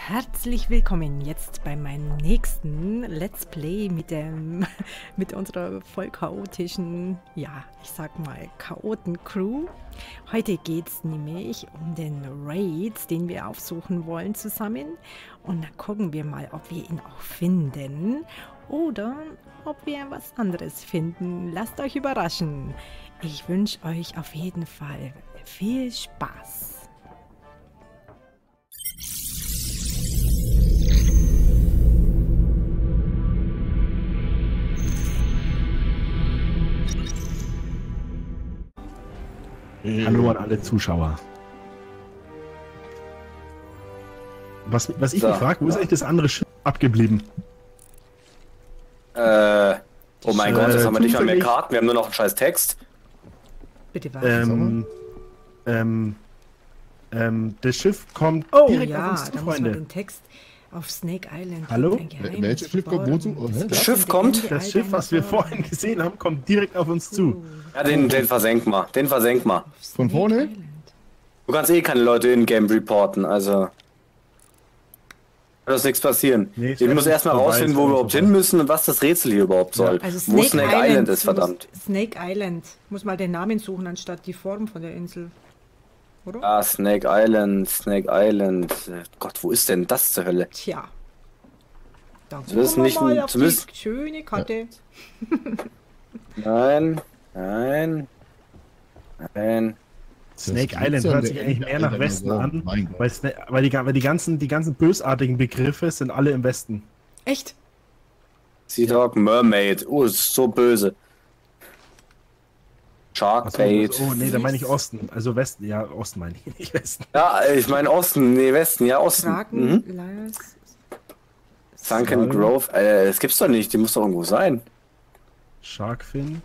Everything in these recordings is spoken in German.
Herzlich willkommen jetzt bei meinem nächsten Let's Play mit unserer voll chaotischen, ja, ich sag mal Chaoten-Crew. Heute geht es nämlich um den Raid, den wir aufsuchen wollen zusammen. Und dann gucken wir mal, ob wir ihn auch finden oder ob wir was anderes finden. Lasst euch überraschen. Ich wünsche euch auf jeden Fall viel Spaß. Hallo an alle Zuschauer. Was ich mich frage, wo ist eigentlich das andere Schiff abgeblieben? Oh mein Gott, jetzt haben wir nicht mal mehr Karten, wir haben nur noch einen scheiß Text. Bitte was? Das Schiff kommt direkt auf uns zu, da muss man Freunde. den Text auf Snake Island. Hallo? Welches Schiff kommt wozu? Das Schiff kommt? Das Schiff, was wir vorhin gesehen haben, kommt direkt auf uns zu. Ja, den versenk mal, den versenk mal. Von vorne? Du kannst eh keine Leute in-game reporten, also... Da ist nichts passieren. Nee, Ich muss erstmal rausfinden, wo wir überhaupt hin müssen und was das Rätsel hier überhaupt soll. Also Wo Snake Island ist, verdammt. Snake Island. Muss mal den Namen suchen, anstatt die Form von der Insel. Oder? Ah, Snake Island, Snake Island. Gott, wo ist denn das zur Hölle? Tja. Da Zumindest gucken wir nicht- mal auf zumindest- die schöne Karte. Nein, nein, nein. Snake Island hört sich eigentlich mehr nach Westen an, weil die ganzen bösartigen Begriffe sind alle im Westen. Echt? Sea Dog, Mermaid. Oh, ist so böse. Sharkbait. Oh nee, da meine ich Osten. Also Westen, ja, Osten meine ich, nicht Westen. Ja, ich meine Osten, nee, Westen, ja, Osten. Kraken, Liars. Sunken Grove, das gibt's doch nicht, die muss doch irgendwo sein. Sharkfin.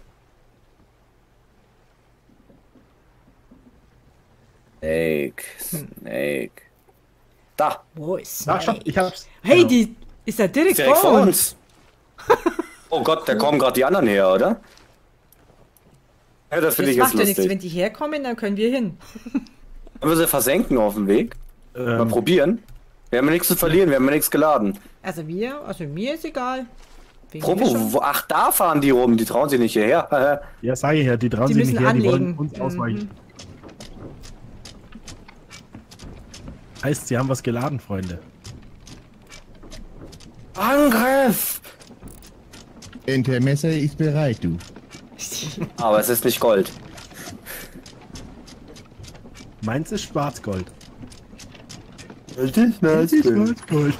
Snake. Da, Wo ist Ach, Snake? ich hab's. Hey, Genau. die ist ja direkt, direkt vor vor uns. uns. Oh Gott, da kommen gerade die anderen her, oder? Ja, das finde Das ich jetzt macht ja nichts, lustig. wenn die herkommen, dann können wir hin. Wollen wir sie versenken auf dem Weg? Mal probieren. Wir haben ja nichts zu verlieren, wir haben ja nichts geladen. Also mir ist egal. Wegen mir Propo, schon. ach, da fahren die rum, die trauen sich nicht hierher. Ja, sage ich ja, die trauen Die sich nicht müssen her, die wollen anlegen. uns ausweichen. Heißt, sie haben was geladen, Freunde. Angriff! Intermesser ist bereit, du. Aber es ist nicht Gold. Meins ist Schwarzgold. Das ist Schwarzgold.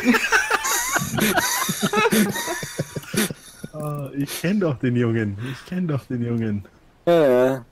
Oh, ich kenn doch den Jungen. Ja.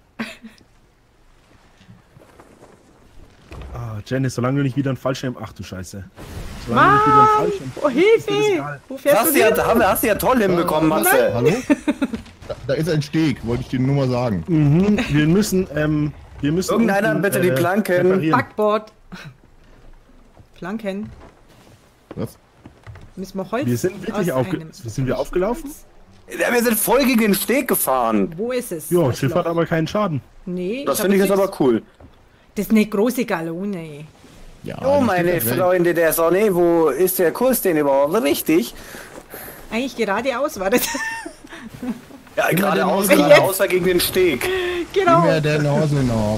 Ah, Janice, solange du nicht wieder einen Fallschirm... Ach du Scheiße. Solange du nicht wieder einen Mann! Fallschirm... Oh, ist mir das Hilfe! egal. Wo fährst Hast du du ja, hin? hast du ja toll hinbekommen, Matze. Hallo? Da ist ein Steg, wollte ich dir nur mal sagen. Mhm, wir müssen... Irgendeiner unten, bitte die Planken. reparieren. Backboard. Flanken. Was? Müssen wir Holz Wir sind wirklich Sind wir aufgelaufen? Ja, wir sind voll gegen den Steg gefahren. Wo ist es? Ja, Das Schiff Loch? hat aber keinen Schaden. Nee, Das hab finde ich jetzt nichts. aber cool. Das ist eine große Galone. Ja, Oh, das meine steht da drin. Freunde der Sonne, wo ist der Kurs denn überhaupt richtig? Eigentlich geradeaus war das. Ja, geradeaus, Jetzt. geradeaus war gegen den Steg. Genau. Immer der Nase noch.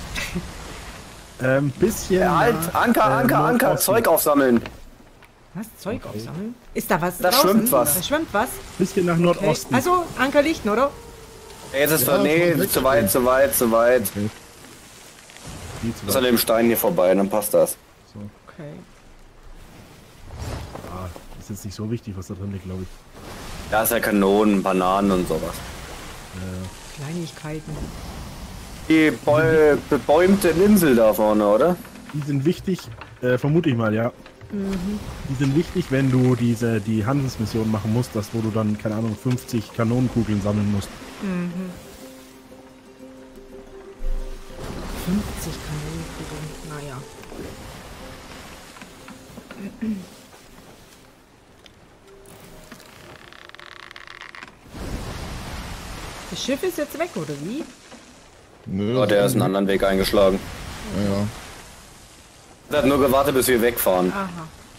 Bisschen... Halt, Anker, Nordosten. Zeug aufsammeln. Was? Zeug aufsammeln? Ist da was Da draußen? schwimmt was. Da schwimmt was. Bisschen nach Okay. Nordosten. Also, Anker lichten, oder? Jetzt ist Ja, nee, schon weg. zu weit. Viel zu Ist weit. an dem Stein hier vorbei, dann passt das. Okay. Ah, ist jetzt nicht so wichtig, was da drin liegt, glaube ich. Da ist ja Kanonen, Bananen und sowas. Kleinigkeiten. Die bebäumte Insel da vorne, oder? Die sind wichtig, vermute ich mal, ja. Die sind wichtig, wenn du die Handelsmission machen musst, das wo du dann, keine Ahnung, 50 Kanonenkugeln sammeln musst. 50 Kanonenkugeln. Naja. Das Schiff ist jetzt weg, oder wie? Nö, Oh, der ist einen anderen Weg eingeschlagen. Ja, ja. Der hat nur gewartet, bis wir wegfahren. Aha.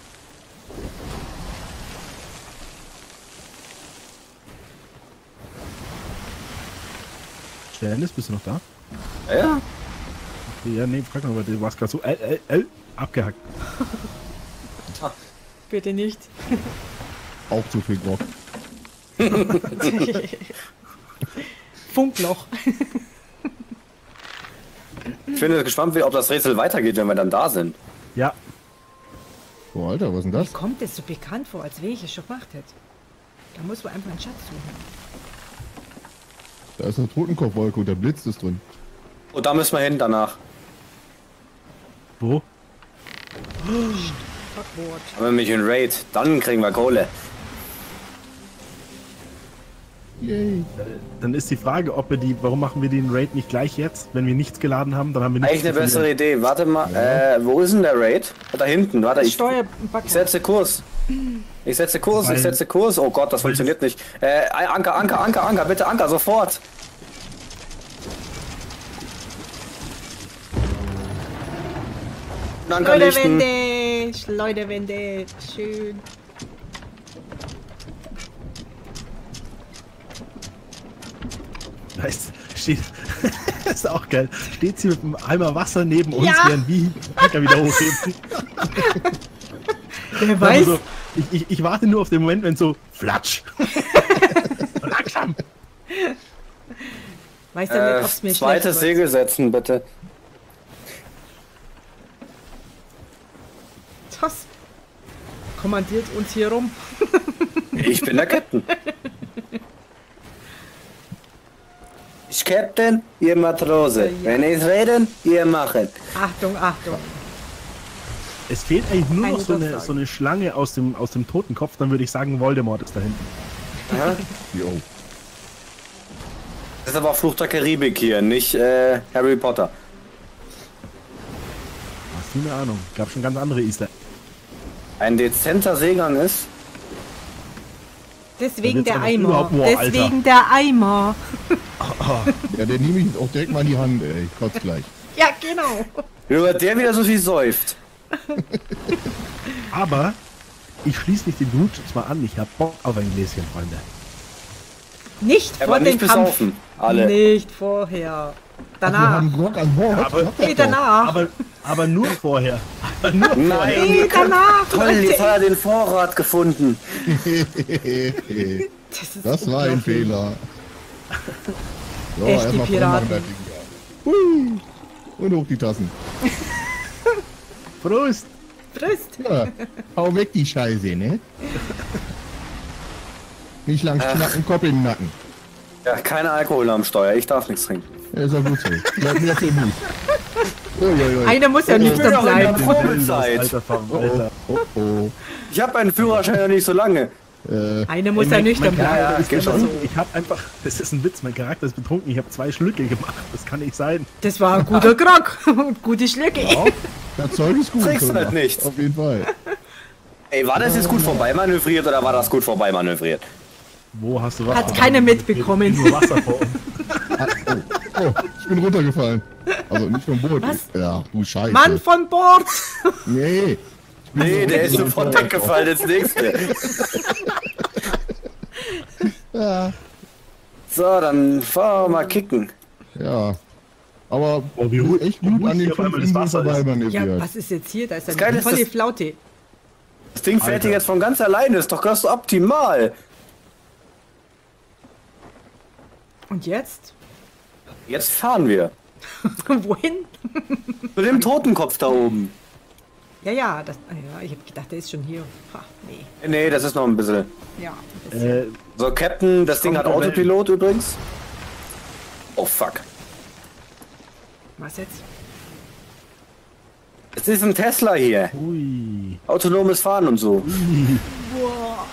Dennis, bist du noch da? Ja. Okay, ja, nee, frag mal, du warst gerade so abgehackt. Bitte nicht. Auch zu viel Grog. Funkloch. Ich bin gespannt, ob das Rätsel weitergeht, wenn wir dann da sind. Ja. Oh, Alter, was ist denn Mir das? kommt es so bekannt vor, als wenn ich es schon gemacht hätte. Da muss man einfach einen Schatz suchen. Da ist eine Totenkopfwolke und der Blitz ist drin. Und da müssen wir hin danach. Wo? Fuckwort. Haben wir nämlich einen Raid, dann kriegen wir Kohle. Yay. Dann ist die Frage, ob wir warum machen wir den Raid nicht gleich jetzt, wenn wir nichts geladen haben, dann haben wir nichts Eigentlich eine zu bessere verlieren. Idee. Warte mal, wo ist denn der Raid? Da hinten, warte, ich setze Kurs. Ich setze Kurs, ich setze Kurs. Oh Gott, das funktioniert nicht. Anker, bitte Anker, sofort. Anker lichten. Schleuderwände, schön. Heißt, steht, ist auch geil. Steht sie mit einem Eimer Wasser neben uns, Ja. während wir Anker wieder hochheben. Wer weiß. Also, ich warte nur auf den Moment, wenn so flatsch. Langsam. Weiß ja nicht, ob es mir Zweites schlecht wird. Segel setzen, bitte. Das kommandiert uns hier rum. Ich bin der Captain. Ich Captain, ihr Matrose. Ja. Wenn ich reden, ihr machen. Achtung, Achtung. Es fehlt eigentlich nur Keine noch so Durchsage. eine Schlange aus dem Totenkopf, dann würde ich sagen, Voldemort ist da hinten. Aha. Jo. Das ist aber auch Fluch der Karibik hier, nicht Harry Potter. Hast du eine Ahnung? Gab schon ganz andere Easter. Ein dezenter Seegang ist. Deswegen Da der wird's aber Eimer. überhaupt- boah, Alter. Deswegen der Eimer. Ja, den nehme ich jetzt auch direkt mal in die Hand, ey. Ich kotze gleich. Ja, genau. Nur der wieder so viel säuft. Aber ich schließe mich dem Blutschutz mal an. Ich hab Bock auf ein Gläschen, Freunde. Nicht Er vor war dem nicht Kampf. besaufen. Alle. Nicht vorher. Wir Danach. haben Grog an Bord. Aber- Sag Nee, das doch. danach. Aber nur vorher. Aber nur vorher. Nein, Nee, danach. toll, jetzt hat er den Vorrat gefunden. Das war ein unglaublich. Fehler. So, Echt, die erstmal Piraten. voll machen, das Ding da. Hui. Und hoch die Tassen. Prost! Frisst. Ja, hau weg die Scheiße, ne? Nicht lang schnacken, Kopf in den Nacken. Ja, keine Alkohol am Steuer, ich darf nichts trinken. Ja, ist auch gut so. Bleib mir für Mut. Uiuiui. Einer muss ja bin nüchtern doch in der bleiben. Probezeit. Alter, Oh, Alter. oh, oh. Ich habe einen Führerschein ja nicht so lange. Einer muss Ey, ja mein nüchtern Charakter bleiben. ist geht schon. betrunken. Ich hab einfach, das ist ein Witz, mein Charakter ist betrunken. Ich habe 2 Schlücke gemacht. Das kann nicht sein. Das war ein guter Grog. Und gute Schlücke. Ja, das Zeug ist gut. Trinkst Firma. halt nichts. Auf jeden Fall. Ey, war das jetzt gut vorbeimanövriert oder war das gut vorbeimanövriert? Wo hast du was? Hat keiner mitbekommen. Nur Wasser vor uns. Oh, ich bin runtergefallen. Also nicht vom Boot. Was? Ja, du Scheiße. Mann von Bord. Nee. Nee, der ist sofort weggefallen, das nächste. Ja. So, dann fahren wir mal kicken. Ja. Aber Oh, wie ruhig- echt wie gut ruhig an den hier auf 5 einmal das Inseln Wasser ist. Ja, vorbeimanövriert. was ist jetzt hier? Da ist Geil eine ist volle das- Flaute. Das Ding fährt Alter. hier jetzt von ganz alleine, ist doch ganz optimal. Und jetzt? Jetzt fahren wir. Wohin? Mit dem Totenkopf da oben. Ja, ja, das, ja, ich habe gedacht, der ist schon hier. Ha, nee. Nee, das ist noch ein bisschen. Ja. Das ist So, Captain, das Ding hat kommt der Autopilot übrigens. Oh fuck. was jetzt? Es ist ein Tesla hier. Ui. Autonomes Fahren und so. Boah,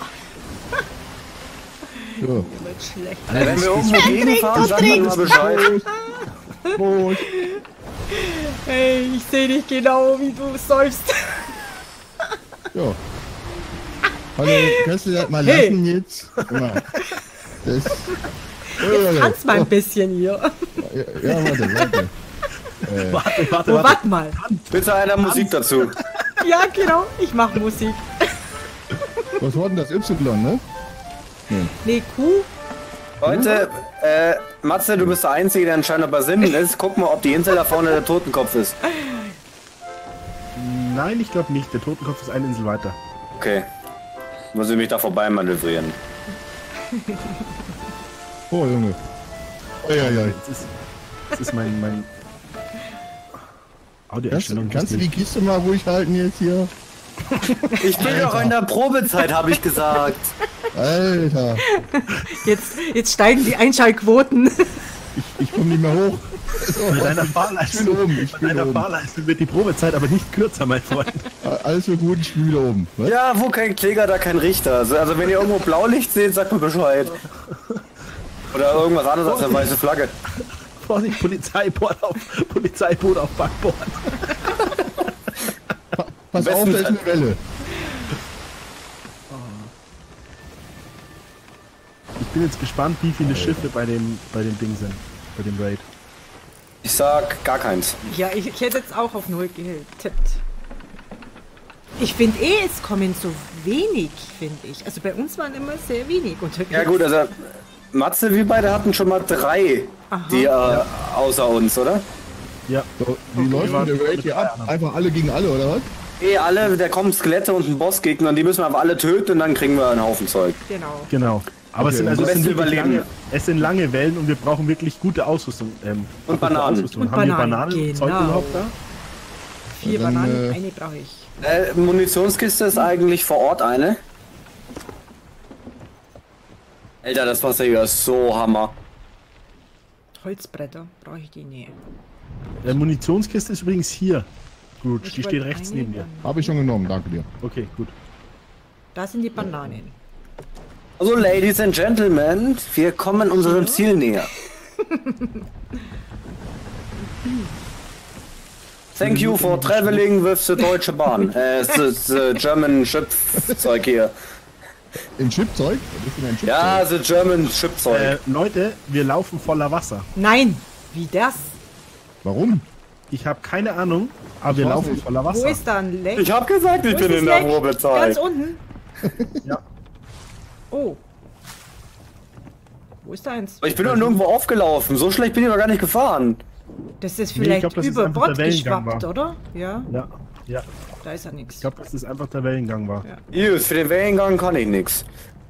Ja. wird schlecht. Wenn wir irgendwo gegenfahren, sagen wir mal Bescheid. Prost. Hey, ich sehe dich genau, wie du säufst. Ja. Hallo, kannst du das mal Hey. lassen jetzt? Ja. Das, Tanz mal ein bisschen hier. Ja, warte. Warte. Oh, warte mal. Bitte einer Musik dazu. Ja, genau, ich mache Musik. Was war denn das Y, ne? Nee, Kuh. Leute, Matze, du bist der Einzige, der anscheinend bei Sinnen ist. Guck mal, ob die Insel da vorne der Totenkopf ist. Nein, ich glaube nicht. Der Totenkopf ist eine Insel weiter. Okay. Muss ich mich da vorbei manövrieren. Oh, Junge. Eieiei. Das ist mein Audioeinstellung. Kannst du die Kiste mal ruhig halten jetzt hier? Ich bin doch in der Probezeit, habe ich gesagt. Alter. Jetzt steigen die Einschaltquoten. Ich komme nicht mehr hoch. Bei deiner Fahrleistung, wird die Probezeit aber nicht kürzer, mein Freund. Alles für gut, ich bin wieder oben. Was? Ja, wo kein Kläger, da kein Richter. Also wenn ihr irgendwo Blaulicht seht, sagt mir Bescheid. Oder irgendwas anderes als eine weiße Flagge. Vorsicht, Polizeiboot auf Backboard. Pass auf, da ist eine Welle. Ich bin jetzt gespannt, wie viele Schiffe bei dem Ding sind. Bei dem Raid. Ich sag gar keins. Ja, ich hätte jetzt auch auf 0 getippt. Ich finde es kommen so wenig, finde ich. Also bei uns waren immer sehr wenig unterwegs. Ja gut, also Matze, wir beide hatten schon mal 3, die außer uns, oder? Ja. So, wie läuft denn der Raid hier ab? Einfach alle gegen alle, oder was? Alle, da kommen Skelette und ein Bossgegner und die müssen wir aber alle töten und dann kriegen wir einen Haufen Zeug. Genau. Aber Okay, es sind lange Wellen und wir brauchen wirklich gute Ausrüstung. Und Bananen. Haben wir Bananen? Zeug überhaupt da? 4 dann, Bananen, eine brauche ich. Munitionskiste ist eigentlich vor Ort eine. Alter, das Wasser hier ist so Hammer. Holzbretter brauche ich die Nähe. Munitionskiste ist übrigens hier. Gut, die steht wollte rechts eine neben dir. dann- Habe ich schon genommen, danke dir. Okay, gut. Da sind die Bananen. Also, Ladies and Gentlemen, wir kommen unserem Ziel näher. Thank you for traveling with the Deutsche Bahn. The German Ship-Zeug hier. In Chipzeug? Was ist denn ein Chipzeug? Ja, the German Ship-Zeug. Leute, wir laufen voller Wasser. Nein! Wie das? Warum? Ich habe keine Ahnung, aber wir weiß laufen nicht. voller Wo Wasser. ist da ein Leck? Ich hab gesagt, ich Wo bin ist in das der Leck? Probezeit. Ganz unten? Ja. Oh. Wo ist da eins? Ich bin doch nirgendwo aufgelaufen. So schlecht bin ich doch gar nicht gefahren. Das ist Nee, ich vielleicht glaub, das ist über einfach der Bord Wellengang geschwappt, war. oder? Ja, Ja. da ist ja nichts. Ich glaube, dass das einfach der Wellengang war. Ja. Just, für den Wellengang kann ich nix.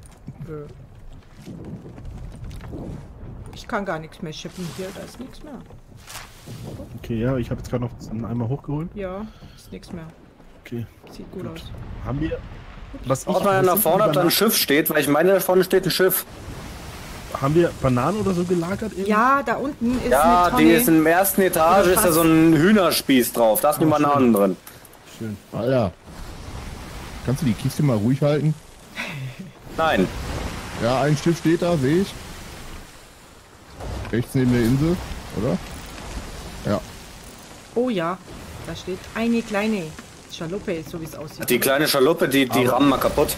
Ich kann gar nichts mehr schippen hier, da ist nichts mehr. Okay, ja, ich habe jetzt gerade noch einen Eimer hochgeholt. Ja, ist nichts mehr. Okay. Sieht gut aus. Haben wir. Was Schaut mal nach vorne, ob da ein Schiff steht, weil ich meine, da vorne steht ein Schiff. Haben wir Bananen oder so gelagert? Irgendwie? Ja, da unten ist Ja, eine Tonne. die ist in der ersten Etage, ist da so ein Hühnerspieß drauf. Da ist eine Bananen drin. Schön. Alter. Kannst du die Kiste mal ruhig halten? Nein. Ja, ein Schiff steht da, sehe ich. Rechts neben der Insel, oder? Ja. Oh ja, da steht eine kleine Schaluppe, so wie es aussieht. Die kleine Schaluppe, die rammen wir kaputt.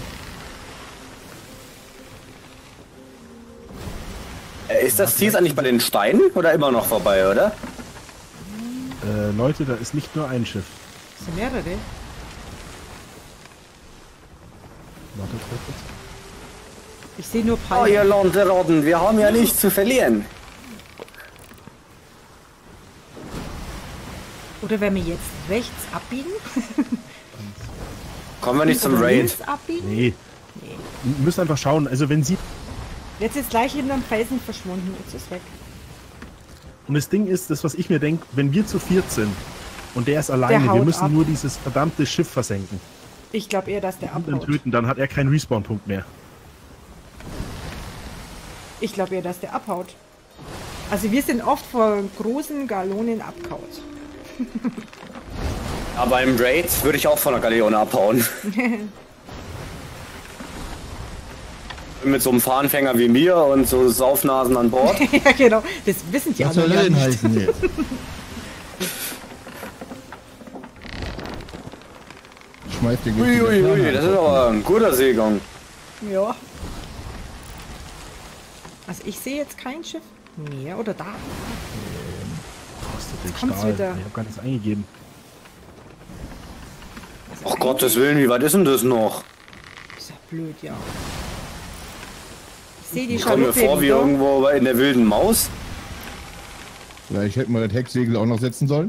Ist das Ziel eigentlich bei den Steinen oder immer noch vorbei, oder? Leute, da ist nicht nur ein Schiff. Das sind mehrere. Wartet kurz. Ich sehe nur Oh, Palmen. ihr Landeroden, wir haben ja nichts zu verlieren. Oder wenn wir jetzt rechts abbiegen? Kommen wir nicht zum Oder Raid. links abbiegen? Nee. Wir müssen einfach schauen. Also wenn sie. Jetzt ist gleich hinterm Felsen verschwunden. Jetzt ist weg. Und das Ding ist, das was ich mir denke, wenn wir zu viert sind und der ist alleine, wir haut müssen ab. nur dieses verdammte Schiff versenken. Ich glaube eher, dass der Und dann abhaut. töten, dann hat er keinen Respawn-Punkt mehr. Ich glaube eher, dass der abhaut. Also wir sind oft vor großen Galonen abgehaut. Aber im Raid würde ich auch von der Galeone abhauen. Mit so einem Fahnenfänger wie mir und so Saufnasen an Bord. Ja, genau. Das wissen die Was soll anderen das ja denn nicht. heißen jetzt? Ich schmeiß den Uiuiui, das ist aber ein guter Seegang. Ja. Also ich sehe jetzt kein Schiff mehr. Oder da. Kostet den kommt's Stahl. wieder. Ich habe gar nichts eingegeben. Also Ach Gottes Willen, wie weit ist denn das noch? ist ja blöd, ja. Ich sehe die Ich komme mir Schaluppe vor wie wieder. irgendwo in der wilden Maus. Vielleicht hätten wir das Hecksegel auch noch setzen sollen.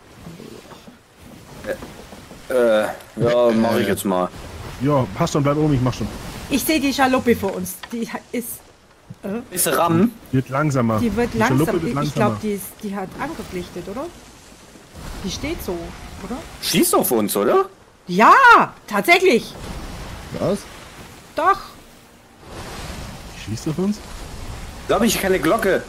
Ja, mache ich jetzt mal. Ja, passt schon, bleib oben, ich mach schon. Ich sehe die Schaluppe vor uns. Die ist... Ist Ram? Wird langsamer. Die wird Schaluppe langsam. wird Ich glaube, die hat Anker gelichtet, oder? Die steht so, oder? Schießt auf uns, oder? Ja, tatsächlich. Was? Doch. Schießt auf uns? Da habe ich keine Glocke.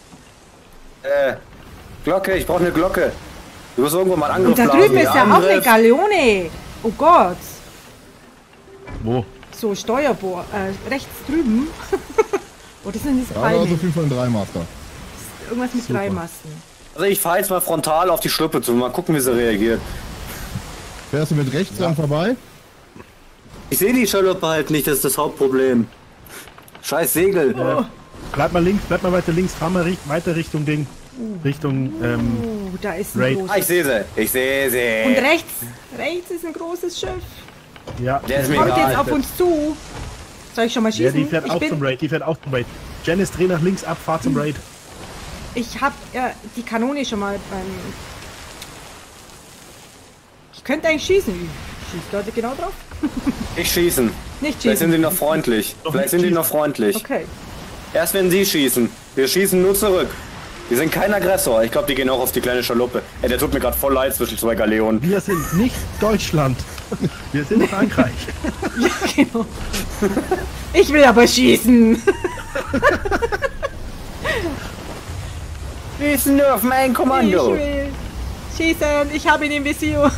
Glocke, ich brauche eine Glocke. Du musst irgendwo mal einen Angriff Und da drüben ist ja auch eine Galeone. Oh Gott. Wo? So, Steuerbohr. Rechts drüben. Oh, das sind diese Ja, da ist Palmen. auf jeden Fall ein Dreimaster. Irgendwas mit Super. 3 Masten. Also ich fahre jetzt mal frontal auf die Schluppe zu. Mal gucken, wie sie reagiert. Fährst du mit rechts dran vorbei? Ich sehe die Schaluppe halt nicht, das ist das Hauptproblem. Scheiß Segel. Bleib mal links, bleib mal weiter links, fahr mal weiter Richtung Ding. Richtung, Da ist ein Raid. großes. Ah, ich sehe sie. Ich sehe sie. Und rechts ist ein großes Schiff. ja. Der ist mir Kommt egal. jetzt auf uns zu. Soll ich schon mal Ja, schießen? die fährt auch zum Raid, die fährt auch zum Raid. Janice, dreh nach links ab, fahr zum Raid. Ich hab die Kanone schon mal beim... Ich könnte eigentlich schießen. Schießt Leute genau drauf? Ich schießen. Nicht Vielleicht sind schießen. die noch freundlich. Doch Vielleicht nicht sind die schießen. noch freundlich. Okay. Erst wenn sie schießen. Wir schießen nur zurück. Wir sind kein Aggressor. Ich glaube, die gehen auch auf die kleine Schaluppe. Ey, der tut mir gerade voll leid zwischen zwei Galeonen. Wir sind nicht Deutschland. Wir sind Frankreich. Ja, genau. Ich will aber schießen. Schießen nur auf mein Ich Kommando. will schießen. Ich habe ihn im Visier.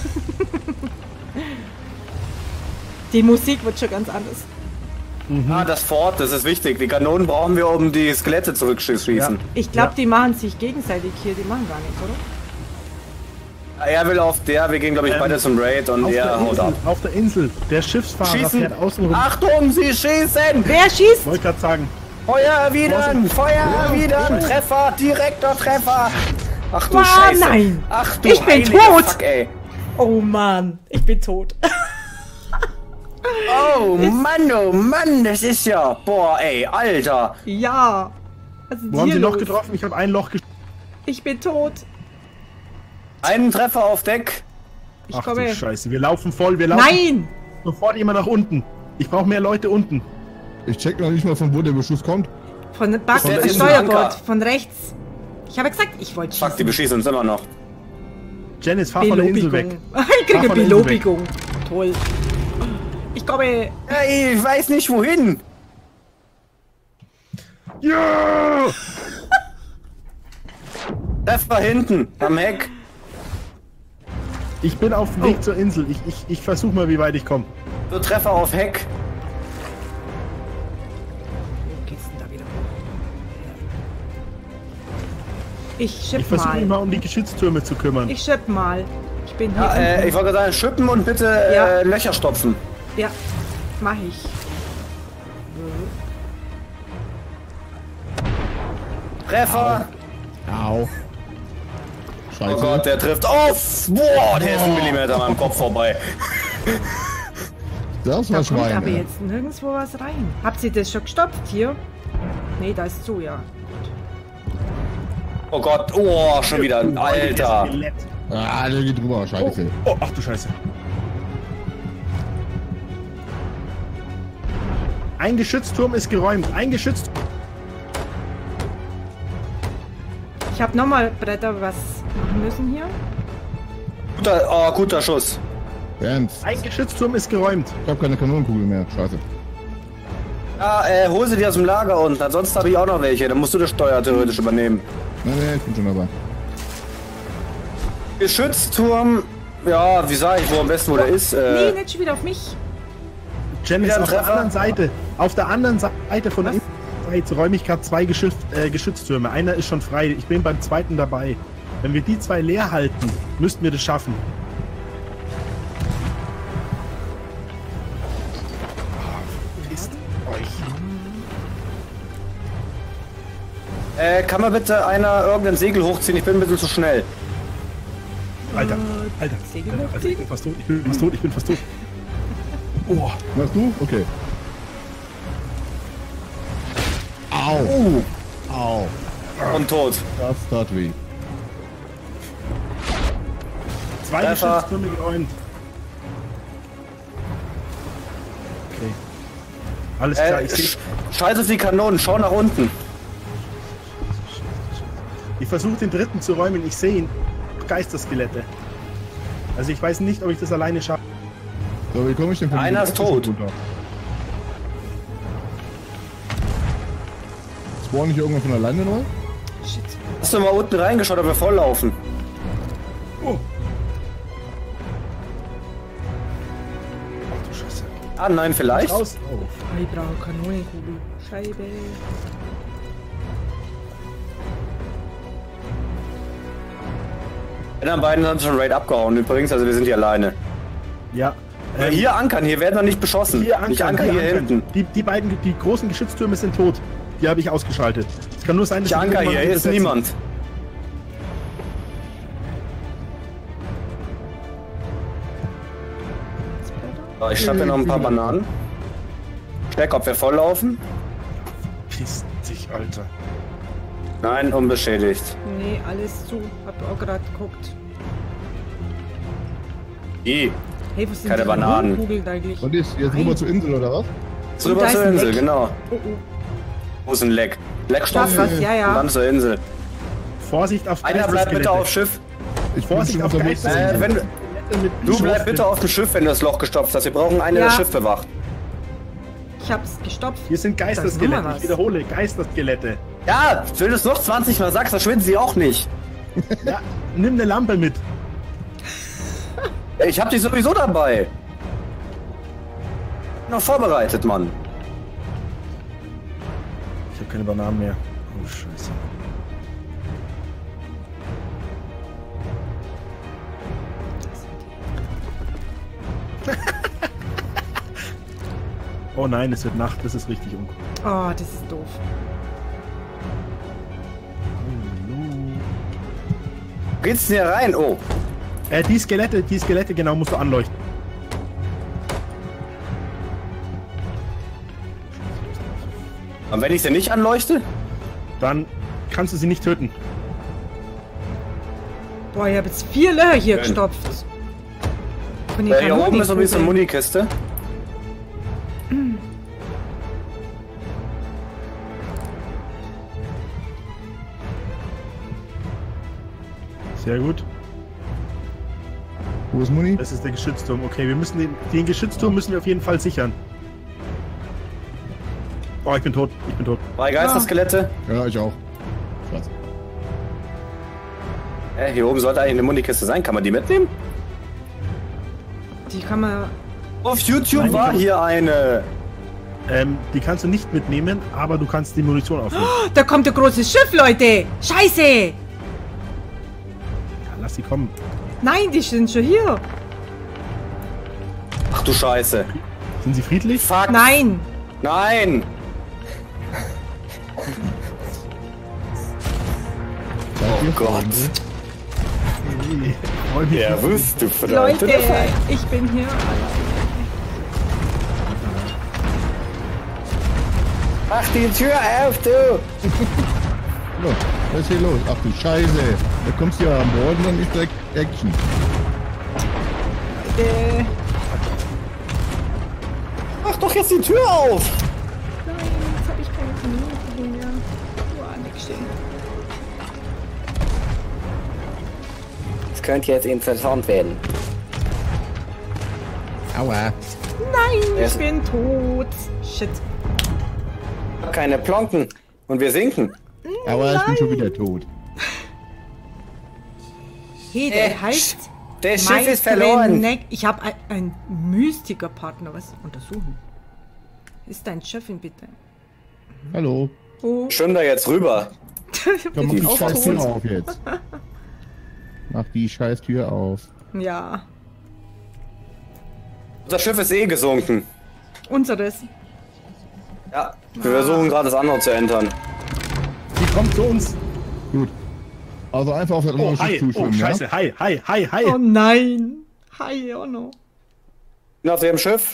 Die Musik wird schon ganz anders. Ah, das Fort, das ist wichtig. Die Kanonen brauchen wir, um die Skelette zurückzuschießen. Ja. Ich glaube, Ja. die machen sich gegenseitig hier. Die machen gar nichts, oder? Er will auf der, wir gehen glaube ich beide zum Raid und er haut ab. Auf der Insel. Der Schiffsfahrer Schießen! fährt außen rum. Achtung, sie schießen! Wer schießt? Wollte gerade sagen. Feuer erwidern! Feuer erwidern! Treffer! Direkter Treffer! Ach du Ah, Scheiße! nein. Ach du Ich bin heilige tot. Fuck, ey! Oh Mann, ich bin tot. Oh Mann, das ist ja... Boah, ey, Alter! Ja. Was ist Wo haben hier sie noch los? getroffen? Ich habe ein Loch gesch... Ich bin tot. Einen Treffer auf Deck! Ich Ach du komme. Scheiße, wir laufen voll, wir laufen Nein! sofort immer nach unten. Ich brauche mehr Leute unten. Ich check noch nicht mal, von wo der Beschuss kommt. Von Back Von der Steuerbord, Anker. von rechts. Ich habe gesagt, ich wollte Fuck, die schießen. beschießen uns immer noch. Janice, fahr von der Insel weg. Ich kriege Fahr von der Insel weg. Belobigung. Toll. Ich komme. Ey, ich weiß nicht wohin! Ja! Treffer hinten, am Heck. Ich bin auf dem Weg zur Insel. Ich versuche mal, wie weit ich komme. So, Treffer auf Heck. Wo geht's denn da wieder? Ich Ich schipp versuche mich mal mal. um die Geschütztürme zu kümmern. Ich schipp mal. Ich bin hier. Ja, unten. ich wollte sagen, schippen und bitte Ja. Löcher stopfen. Ja, mach ich. Treffer! Au. Scheiße. Oh Gott, der trifft auf! Boah, der ist 1 Millimeter an meinem Kopf vorbei. Das Da war kommt Schwein. aber Ja. jetzt nirgendwo was rein. Habt ihr das schon gestopft hier? Nee, da ist zu, ja. Oh Gott, oh, schon wieder, Alter. Skelett. Ah, der geht drüber. Scheiße. Oh, ach du Scheiße. Ein Geschützturm ist geräumt. Ein Geschützturm. Ich habe nochmal Bretter was machen müssen hier. Guter Schuss. Ernst. Ein Geschützturm ist geräumt. Ich hab keine Kanonenkugel mehr. Scheiße. Ja, hol sie dir aus dem Lager unten, ansonsten habe ich auch noch welche. Dann musst du das Steuer theoretisch übernehmen. Nee, ich bin schon dabei. Geschützturm, ja, wie sage ich, wo am besten, wo der ist? Nee, nicht schon wieder auf mich. Janice, Wieder ein auf der Treffer. anderen Seite. Auf der anderen Seite von der Was? Insel räume ich gerade 2 Geschütztürme. Einer ist schon frei. Ich bin beim zweiten dabei. Wenn wir die 2 leer halten, müssten wir das schaffen. Ist euch. Kann man bitte einer irgendein Segel hochziehen? Ich bin ein bisschen zu schnell. Alter, Alter. Segel Alter, hochziehen? ich bin fast tot. Ich bin fast tot. Ich bin fast tot. Oh. Machst du? Okay. Au. Au. Und tot. Das tat weh. 2 Geschütztürme geräumt. Okay. Alles klar, ich sehe. Scheiß auf die Kanonen, schau nach unten. Ich versuche den dritten zu räumen, ich sehe ihn. Geisterskelette. Also ich weiß nicht, ob ich das alleine schaffe. So, wie komme ich denn von Einer ist tot. Spawn nicht irgendwann von alleine neu? Shit. Hast du mal unten reingeschaut, ob wir volllaufen? Oh. Ach du Scheiße. Ah, nein, vielleicht? Raus. Oh. Ich brauche Kanonenkugel. Scheibe. Die anderen beiden haben schon Raid abgehauen übrigens, also wir sind hier alleine. Ja. Hier ankern, hier werden wir nicht beschossen. Hier ankern, nicht ankern hier hinten. Die beiden, die großen Geschütztürme sind tot. Die habe ich ausgeschaltet. Es kann nur sein, dass Ich anker hier, hier ist besetzen. niemand. So, ich schnapp hier noch ein paar Bananen. Check, ob wir volllaufen. Piss dich, Alter. Nein, unbeschädigt. Nee, alles zu. Hab auch gerade geguckt. I. Hey, was sind Keine die Bananen. Kanonenkugeln eigentlich? Und ist jetzt rüber zur Insel oder was? Rüber da ist zur ein Insel, Leck. genau. Oh, oh. Wo ist ein Leck? Leckstoff. Da ist was, ja, ja. Und dann zur Insel. Vorsicht auf Einer bleibt bitte Geisterskelette. auf Schiff. Ich Vorsicht bin auf schon unterwegs. Geisterskelette. Du bleib bitte auf dem Schiff, wenn du das Loch gestopft hast. Wir brauchen einen, der Ja. das Schiff bewacht. Ich hab's gestopft. Hier sind Da ist noch Geisterskelette. mal was. Ich wiederhole, Geisterskelette. Ja, wenn du es noch 20 Mal sagst, verschwinden sie auch nicht. Ja, nimm eine Lampe mit. Ich hab dich sowieso dabei. Noch vorbereitet, Mann. Ich habe keine Bananen mehr. Oh, Scheiße. Oh nein, es wird Nacht. Das ist richtig uncool. Oh, das ist doof. Wo geht's denn hier rein? Oh. Die Skelette genau musst du anleuchten. Und wenn ich sie nicht anleuchte? Dann kannst du sie nicht töten. Boah, ich habe jetzt 4 Löcher hier Schön. gestopft. Von den Hier oben ist noch ein bisschen Kanonenkugeln. Munikiste. Sehr gut. Wo ist Muni? Das ist der Geschützturm. Okay, wir müssen den Geschützturm müssen wir auf jeden Fall sichern. Oh, ich bin tot. Ich bin tot. 3 Geisterskelette. Ja, ich auch. Schwarz. Hier oben sollte eigentlich eine Munikiste sein. Kann man die mitnehmen? Die kann man... Auf YouTube Nein, die war kann- hier eine. Die kannst du nicht mitnehmen, aber du kannst die Munition aufnehmen. Oh, da kommt ein großes Schiff, Leute! Scheiße! Ja, lass sie kommen. Nein, die sind schon hier. Ach du Scheiße. Sind sie friedlich? Fuck. Nein! Nein. Seid ihr Gott. Freunde? Nee. Freu mich Ja, nicht. wirst du Freund. Leute, ich bin hier allein. Mach die Tür auf, du. So, was ist hier los? Ach du Scheiße. Da kommst du ja an Bord und dann ist direkt Action. Mach doch jetzt die Tür auf. Nein, jetzt habe ich keine Kanonenkugel mehr. Boah, nix stehen. Das könnte jetzt interessant werden. Aua. Nein, Es- ich bin tot. Shit. Keine Plonken. Und wir sinken. Aua, ich bin schon wieder tot. Hey, der heißt... Das Schiff ist verloren. Ich habe ein Mystiker-Partner. Was? Untersuchen. Ist dein Chefin, bitte? Hallo. Oh, Schwimm da jetzt rüber. Komm, mach Ist die auch scheiß tot. Tür auf jetzt. Mach die scheiß Tür auf. Ja. Unser Schiff ist eh gesunken. Unseres. Ja. Wir versuchen gerade das andere zu entern. Sie kommt zu uns. Gut. Also einfach auf das andere Oh, Schiff hi. zuschwimmen, Oh, ja? scheiße. Hi, hi, hi, hi. Oh nein. Hi, oh no. Bin auf dem Schiff.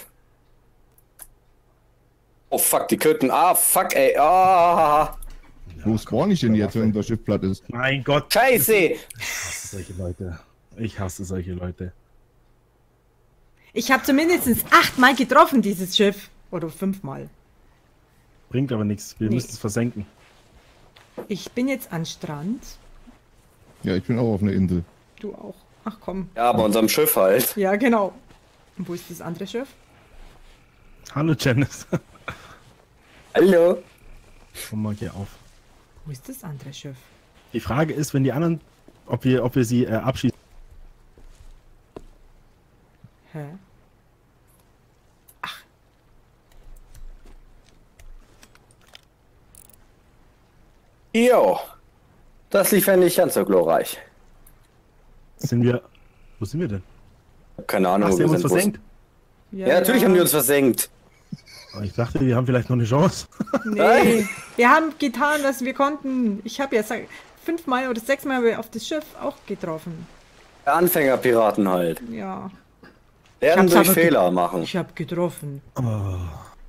Oh fuck, die Köten. Ah, fuck, ey. Ah. Wo spawn ich denn jetzt, wenn das Schiff platt ist? Mein Gott. Scheiße. Solche Leute. Ich hasse solche Leute. Ich habe zumindest 8-mal getroffen, dieses Schiff. Oder 5-mal. Bringt aber nichts. Wir müssen es versenken. Ich bin jetzt an Strand. Ja, ich bin auch auf einer Insel. Du auch. Ach komm. Ja, bei unserem Schiff halt. Ja, genau. Und wo ist das andere Schiff? Hallo Janice. Hallo. Komm mal hier auf. Wo ist das andere Schiff? Die Frage ist, wenn die anderen, ob wir sie abschießen. Hä? Ach. Jo. Das lief ja nicht ganz so glorreich. Sind wir... Wo sind wir denn? Keine Ahnung, Ach, wo sie haben wir uns sind. versenkt. Ja, natürlich haben die uns versenkt. Aber ich dachte, wir haben vielleicht noch eine Chance. Nee, wir haben getan, was wir konnten. Ich habe ja 5-mal oder 6-mal auf das Schiff auch getroffen. Anfängerpiraten halt. Ja. Lernen durch Fehler machen. Ich habe getroffen. Oh.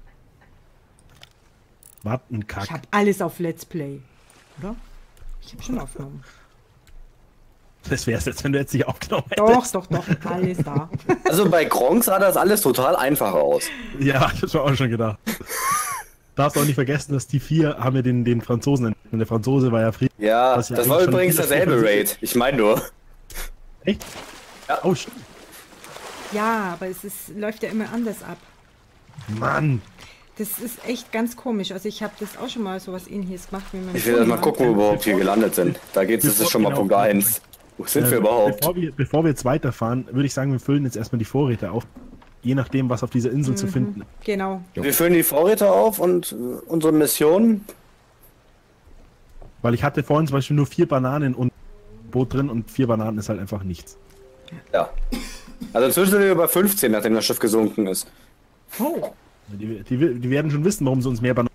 Wattenkack. Ich habe alles auf Let's Play. Oder? Ich habe schon aufgenommen. Das wär's jetzt, wenn du jetzt nicht aufgenommen hättest. Doch. Alles da. Also bei Gronk sah das alles total einfach aus. Ja, das war auch schon gedacht. Darfst auch nicht vergessen, dass die 4 haben ja den Franzosen entdeckt. Und der Franzose war ja Frieden. Ja, das war übrigens derselbe Raid. Ich meine nur. Echt? Ja. Oh, stimmt. Ja, aber läuft ja immer anders ab. Mann. Das ist echt ganz komisch. Also ich habe das auch schon mal sowas Ähnliches gemacht. Wie Ich will erst mal gucken, wo wir überhaupt hier gelandet sind. Da geht's, das ist schon mal Punkt 1. Wo sind wir überhaupt? Bevor wir jetzt weiterfahren, würde ich sagen, wir füllen jetzt erstmal die Vorräte auf. Je nachdem, was auf dieser Insel zu finden ist. Genau. Wir füllen die Vorräte auf und unsere Mission. Weil ich hatte vorhin zum Beispiel nur 4 Bananen und Boot drin und 4 Bananen ist halt einfach nichts. Ja. Also inzwischen sind wir über 15, nachdem das Schiff gesunken ist. Oh. Die werden schon wissen, warum sie uns mehr Bananen...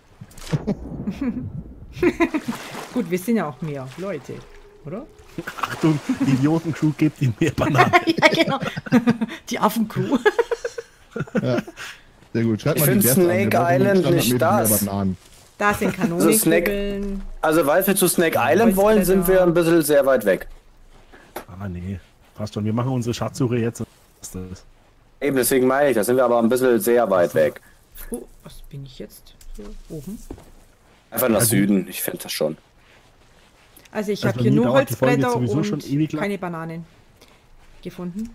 Gut, wir sind ja auch mehr Leute, oder? Achtung, die Idiotencrew gibt ihnen mehr Bananen. Ja, genau. Die Affencrew. Ja. Sehr gut. Schreibt Ich mal die finde Death an. Snake Wir brauchen Island standardmäßig nicht mehr das. Bananen. Da sind Kanonenkugeln. Also weil wir zu Snake Island wollen, sind wir ein bisschen sehr weit weg. Ah, nee. Passt schon. Wir machen unsere Schatzsuche jetzt. Eben, deswegen meine ich, da sind wir aber ein bisschen sehr weit weg. Oh, was bin ich jetzt? Hier oben? Einfach nach Süden, ich finde das schon. Also ich Also habe bei hier mir nur dauert die Folge jetzt Holzbretter sowieso und schon ewig lang. keine Bananen gefunden.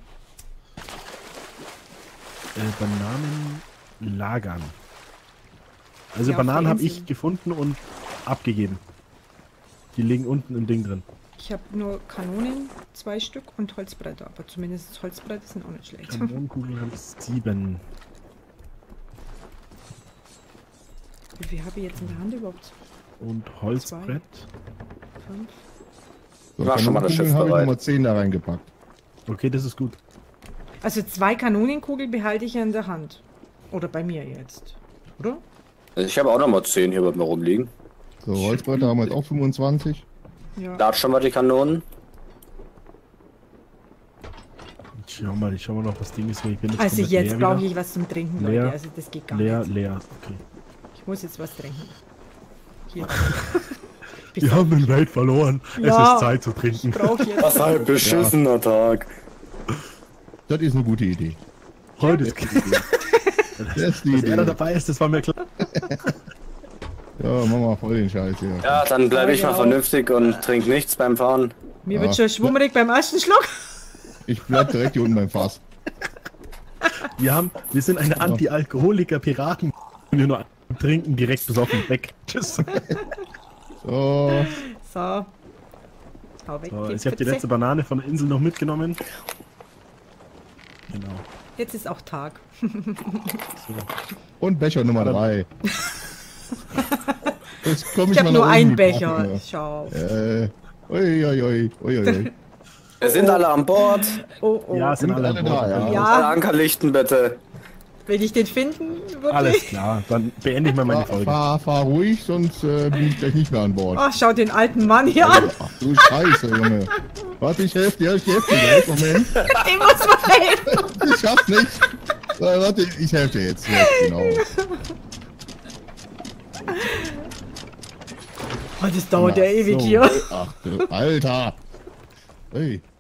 Bananen lagern. Also Ja, auf Bananen der habe Insel. ich gefunden und abgegeben. Die liegen unten im Ding drin. Ich habe nur Kanonen, 2 Stück und Holzbretter, aber zumindest Holzbretter sind auch nicht schlecht. Kanonenkugeln habe ich 7. Wie viel habe ich jetzt in der Hand überhaupt? Und Holzbrett. 5. So, Mach schon mal das Schiff Kanonenkugeln habe ich bereit. Nummer 10 da reingepackt. Okay, das ist gut. Also 2 Kanonenkugeln behalte ich ja in der Hand. Oder bei mir jetzt. Oder? Also ich habe auch noch mal 10 hier bei mir rumliegen. So, Holzbretter haben wir jetzt auch 25. Ja. Lad schon mal die Kanonen. Ich schau mal noch, was Ding ist. Ich bin Also komplett jetzt leer brauche wieder. ich was zum Trinken, Leer. Leute. Also das geht gar Leer, nicht. leer. Okay. Ich muss jetzt was trinken. Hier. Wir haben den Raid verloren. Ja. Es ist Zeit zu trinken. Ich brauche jetzt. Was ein beschissener Tag. Das ist eine gute Idee. Heute ist Das ist die dass er da Idee. dabei ist, das war mir klar. Ja, mach mal voll den Scheiß hier. Ja, dann bleibe ich mal Genau. vernünftig und trink nichts beim Fahren. Mir Ja. wird schon schwummerig beim ersten Schluck. Ich bleib direkt hier unten beim Fass. Wir sind eine Anti-Alkoholiker-Piraten. Wir nur trinken direkt besoffen weg. Tschüss. So, So. Hau weg. So, die ich habe die Pfütze. letzte Banane von der Insel noch mitgenommen. Genau. Jetzt ist auch Tag. und Becher Nummer 3. Jetzt komm Ich habe mal nur nach einen unten Becher. gebracht, Schau. Ui, ui, ui, ui, ui. Wir sind alle an Bord. Oh, oh. Ja, sind Sind alle alle an da, Bord. ja. Alle Ja, Anker lichten bitte. will ich den finden? Wirklich? Alles klar, dann beende ich mal meine Folge. Fahr ruhig, sonst bin ich gleich nicht mehr an Bord. Ach, schau den alten Mann hier an. Ach du Scheiße, Junge. Warte, ich helfe dir gleich. Moment. Dem muss man helfen. Ich schaff's nicht. Warte, ich helfe dir jetzt. Ja, genau. Oh, das dauert ja ewig so. hier. Ach du, Alter. Hey.